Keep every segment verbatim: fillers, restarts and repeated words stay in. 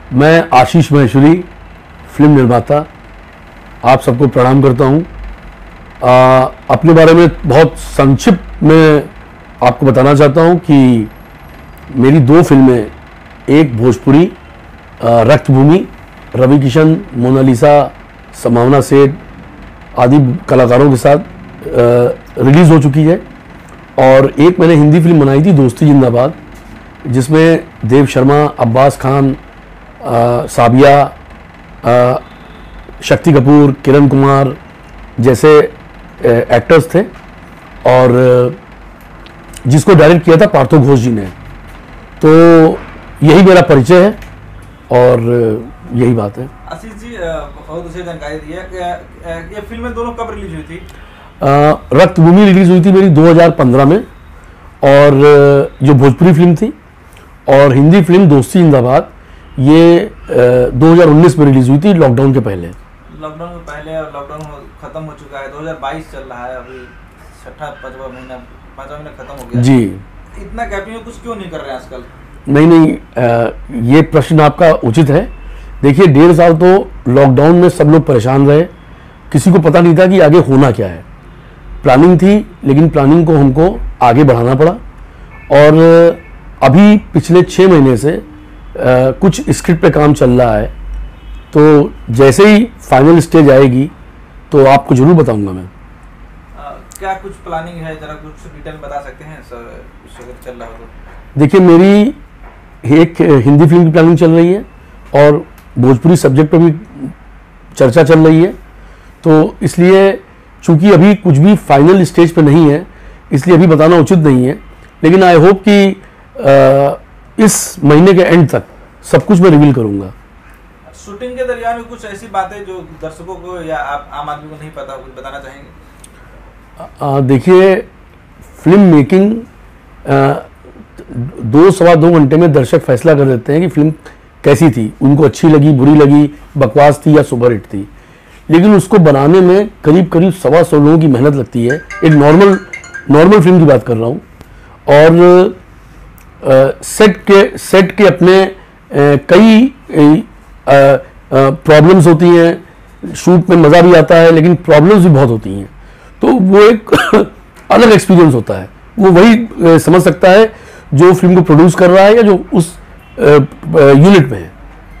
मैं आशीष महेश्वरी, फिल्म निर्माता, आप सबको प्रणाम करता हूं। आ, अपने बारे में बहुत संक्षिप्त में आपको बताना चाहता हूं कि मेरी दो फिल्में, एक भोजपुरी रक्तभूमि, रवि किशन, मोनालिसा, संभावना सेठ आदि कलाकारों के साथ रिलीज़ हो चुकी है, और एक मैंने हिंदी फिल्म बनाई थी दोस्ती जिंदाबाद, जिसमें देव शर्मा, अब्बास खान, आ, साबिया, आ, शक्ति कपूर, किरण कुमार जैसे एक्टर्स थे, और जिसको डायरेक्ट किया था पार्थो घोष जी ने। तो यही मेरा परिचय है और यही बात है। आशीष जी, बहुत अच्छी जानकारी दी है। ये फिल्में दोनों कब रिलीज हुई थी? रक्तभूमि रिलीज हुई थी मेरी दो हज़ार पंद्रह में, और जो भोजपुरी फिल्म थी, और हिंदी फिल्म दोस्ती जिंदाबाद ये दो हज़ार उन्नीस में रिलीज हुई थी, लॉकडाउन के पहले। लॉकडाउन के पहले, और लॉकडाउन खत्म हो चुका है, दो हज़ार बाईस चल रहा है, अभी छठा पांचवा महीना पांचवा महीना खत्म हो गया जी। इतना गैप में कुछ क्यों नहीं कर रहे हैं आजकल? नहीं नहीं, आ, ये प्रश्न आपका उचित है। देखिए, डेढ़ साल तो लॉकडाउन में सब लोग परेशान रहे, किसी को पता नहीं था कि आगे होना क्या है। प्लानिंग थी, लेकिन प्लानिंग को हमको आगे बढ़ाना पड़ा, और अभी पिछले छः महीने से आ, कुछ स्क्रिप्ट पे काम चल रहा है, तो जैसे ही फाइनल स्टेज आएगी तो आपको जरूर बताऊंगा मैं। आ, क्या कुछ प्लानिंग है, जरा कुछ डिटेल बता सकते हैं सर, कुछ अगर चल रहा हो तो? देखिए, मेरी एक हिंदी फिल्म की प्लानिंग चल रही है, और भोजपुरी सब्जेक्ट पर भी चर्चा चल रही है, तो इसलिए चूंकि अभी कुछ भी फाइनल स्टेज पे नहीं है, इसलिए अभी बताना उचित नहीं है, लेकिन आई होप कि आ, इस महीने के एंड तक सब कुछ मैं रिवील करूंगा। शूटिंग के दरमियान कुछ ऐसी बातें जो दर्शकों को या आप आम आदमी को नहीं पता, कुछ बताना चाहेंगे? देखिए, फिल्म मेकिंग आ, दो सवा दो घंटे में दर्शक फैसला कर देते हैं कि फिल्म कैसी थी, उनको अच्छी लगी, बुरी लगी, बकवास थी या सुपरहिट थी, लेकिन उसको बनाने में करीब करीब सवा सौ लोगों की मेहनत लगती है। एक नॉर्मल नॉर्मल फिल्म की बात कर रहा हूँ, और आ, सेट के सेट के अपने आ, कई प्रॉब्लम्स होती हैं। शूट में मज़ा भी आता है, लेकिन प्रॉब्लम्स भी बहुत होती हैं, तो वो एक अलग एक्सपीरियंस होता है। वो वही आ, समझ सकता है जो फिल्म को प्रोड्यूस कर रहा है या जो उस यूनिट में है।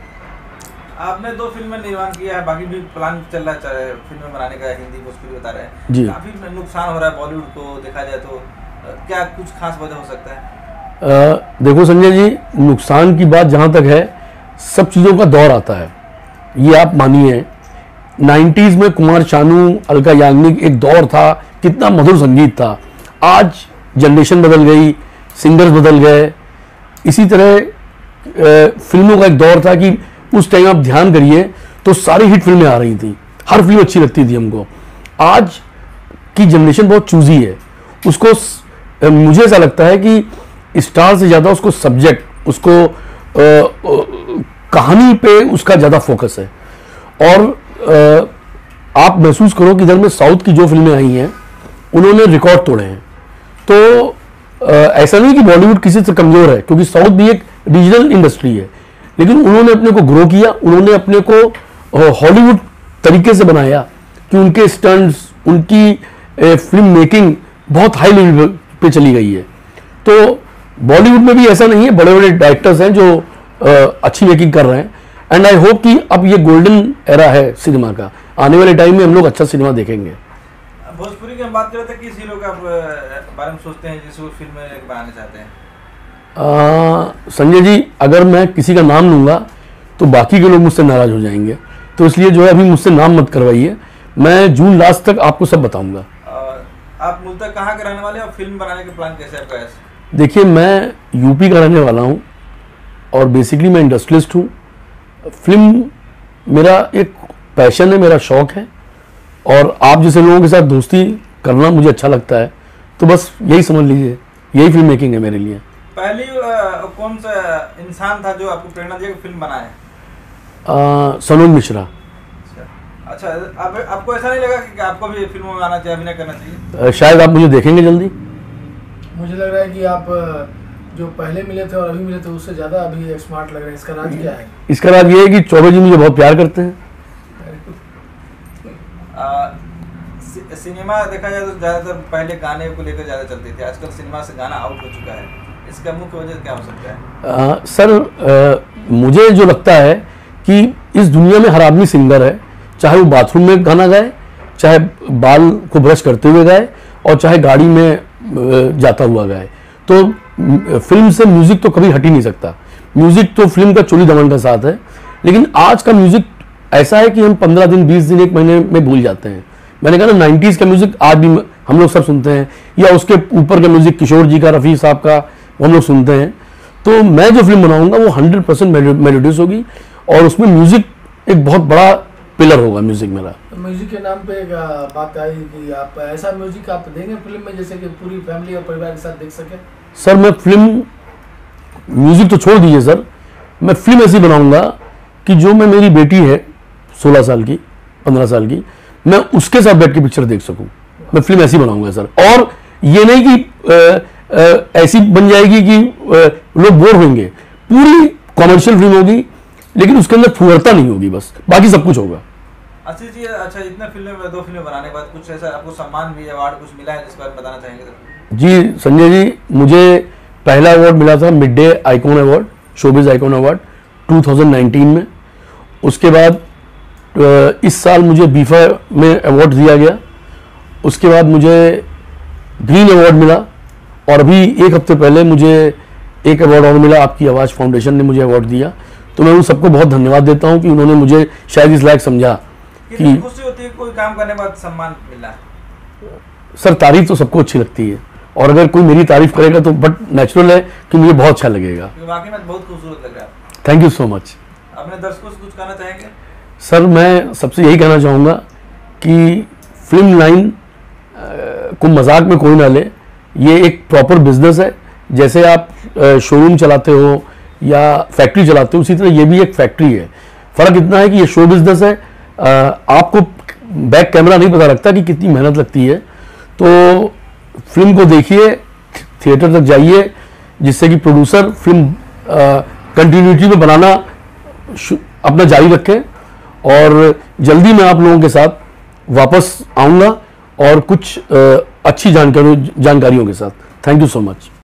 आपने दो फिल्में निर्माण किया है, बाकी भी प्लान चल रहा है फिल्में बनाने का, हिंदी भोजपुरी बता रहे हैं जी। काफी नुकसान हो रहा है बॉलीवुड को देखा जाए तो, क्या कुछ खास वजह हो सकता है? आ, देखो संजय जी, नुकसान की बात जहाँ तक है, सब चीज़ों का दौर आता है, ये आप मानिए। नाइन्टीज़ में कुमार शानू, अलका याग्निक एक दौर था, कितना मधुर संगीत था। आज जनरेशन बदल गई, सिंगर्स बदल गए। इसी तरह फिल्मों का एक दौर था कि उस टाइम आप ध्यान करिए तो सारी हिट फिल्में आ रही थी, हर फिल्म अच्छी लगती थी हमको। आज की जनरेशन बहुत चूजी है, उसको मुझे ऐसा लगता है कि स्टार से ज़्यादा उसको सब्जेक्ट, उसको आ, आ, कहानी पे उसका ज़्यादा फोकस है। और आ, आप महसूस करो कि इधर में साउथ की जो फिल्में आई हैं उन्होंने रिकॉर्ड तोड़े हैं। तो आ, ऐसा नहीं कि बॉलीवुड किसी से कमज़ोर है, क्योंकि साउथ भी एक रीजनल इंडस्ट्री है, लेकिन उन्होंने अपने को ग्रो किया, उन्होंने अपने को हॉलीवुड तरीके से बनाया कि उनके स्टंट्स, उनकी फिल्म मेकिंग बहुत हाई लेवल पे चली गई है। तो बॉलीवुड में भी ऐसा नहीं है, बड़े बड़े डायरेक्टर्स हैं जो आ, अच्छी मेकिंग कर रहे हैं, एंड आई होप कि अब ये गोल्डन एरा है सिनेमा का, आने वाले टाइम में हम लोग अच्छा सिनेमा देखेंगे। भोजपुरी की हम बात कर रहे थे, किस हीरो का बारे में सोचते हैं जिसको फिल्म बनाना चाहते हैं? संजय जी, अगर मैं किसी का नाम लूँगा तो बाकी के लोग मुझसे नाराज़ हो जाएंगे, तो इसलिए जो है अभी मुझसे नाम मत करवाइए, मैं जून लास्ट तक आपको सब बताऊंगा। आप मूलतः कहाँ के रहने वाले और फिल्म बनाने के प्लान कैसे आपका? देखिए, मैं यूपी का रहने वाला हूँ, और बेसिकली मैं इंडस्ट्रियलिस्ट हूँ। फिल्म मेरा एक पैशन है, मेरा शौक़ है, और आप जैसे लोगों के साथ दोस्ती करना मुझे अच्छा लगता है, तो बस यही समझ लीजिए, यही फिल्म मेकिंग है मेरे लिए। पहली कौन सा इंसान था जो आपको प्रेरणा दिया कि फिल्म बनाए? सनोज मिश्रा। अच्छा, आप, आपको ऐसा नहीं लगा कि आपको भी फिल्मों में आना चाहिए, अभिनय करना चाहिए? शायद आप मुझे देखेंगे जल्दी। मुझे लग रहा है कि आप जो पहले मिले थे और अभी मिले थे उससे ज्यादा अभी स्मार्ट लग रहे हैं, इसका राज क्या है? इसका राज ये है कि चौबे जी मुझे बहुत प्यार करते हैं। आ, सि, सिनेमा देखा जाए तो ज़्यादातर पहले गाने को लेकर ज़्यादा चलती थी, आजकल सिनेमा से गाना आउट हो चुका है, इसका मुख्य वजह क्या हो सकता है? आ, सर आ, मुझे जो लगता है कि इस दुनिया में हर आदमी सिंगर है, चाहे वो बाथरूम में गाना गाए, चाहे बाल को ब्रश करते हुए गाए, और चाहे गाड़ी में जाता हुआ गाए। तो फिल्म से म्यूजिक तो कभी हट ही नहीं सकता। म्यूजिक तो फिल्म का चोली दमन का साथ है, लेकिन आज का म्यूजिक ऐसा है कि हम पंद्रह दिन, बीस दिन, एक महीने में भूल जाते हैं। मैंने कहा ना, नाइन्टीज का म्यूजिक आज भी हम लोग सब सुनते हैं, या उसके ऊपर का म्यूजिक किशोर जी का, रफ़ी साहब का, वो हम लोग सुनते हैं। तो मैं जो फिल्म बनाऊंगा वो हंड्रेड परसेंट मेलोडियस होगी, और उसमें म्यूजिक एक बहुत बड़ा पिलर होगा म्यूजिक मेरा। म्यूजिक के नाम पे एक बात आई कि आप ऐसा म्यूजिक आप देंगे फिल्म में जैसे कि पूरी फैमिली और परिवार के साथ देख सके? सर मैं फिल्म, म्यूजिक तो छोड़ दीजिए सर, मैं फिल्म ऐसी बनाऊंगा कि जो मैं, मेरी बेटी है सोलह साल की, पंद्रह साल की, मैं उसके साथ बैठ के पिक्चर देख सकूं। मैं फिल्म ऐसी बनाऊंगा सर, और ये नहीं कि आ, आ, ऐसी बन जाएगी कि आ, लोग बोर होंगे। पूरी कॉमर्शियल फिल्म होगी, लेकिन उसके अंदर फुहरता नहीं होगी, बस बाकी सब कुछ होगा। आशीष जी, अच्छा इतने फिल्में, दो फिल्में बनाने के बाद कुछ ऐसा आपको सम्मान भी, अवार्ड कुछ मिला है जिसके बारे में बताना चाहेंगे? जी संजय जी, मुझे पहला अवार्ड मिला था mid day icon award, showbiz icon award two thousand nineteen में। उसके बाद इस साल मुझे बीफा में अवार्ड दिया गया। उसके बाद मुझे ग्रीन अवार्ड मिला, और अभी एक हफ्ते पहले मुझे एक अवार्ड और मिला, आपकी आवाज़ फाउंडेशन ने मुझे अवार्ड दिया। तो मैं उन सबको बहुत धन्यवाद देता हूं कि उन्होंने मुझे शायद इस लायक समझा कि खुशी होती है कोई काम करने के बाद सम्मान मिला। सर तारीफ तो सबको अच्छी लगती है, और अगर कोई मेरी तारीफ करेगा तो बट नेचुरल है कि मुझे बहुत अच्छा लगेगा। वाकई में बहुत खूबसूरत लग रहा है। Thank you so much. अपने दर्शकों से कुछ कहना चाहेंगे? सर मैं सबसे यही कहना चाहूँगा कि फिल्म लाइन को मजाक में कोई ना ले, ये एक प्रॉपर बिजनेस है। जैसे आप शोरूम चलाते हो या फैक्ट्री चलाते हो, उसी तरह ये भी एक फैक्ट्री है। फ़र्क इतना है कि ये शो बिजनेस है, आ, आपको बैक कैमरा नहीं पता लगता कि कितनी मेहनत लगती है। तो फिल्म को देखिए, थिएटर तक जाइए, जिससे कि प्रोड्यूसर फिल्म कंटिन्यूटी में बनाना अपना जारी रखें, और जल्दी मैं आप लोगों के साथ वापस आऊँगा और कुछ आ, अच्छी जानकारी जानकारियों के साथ। Thank you so much.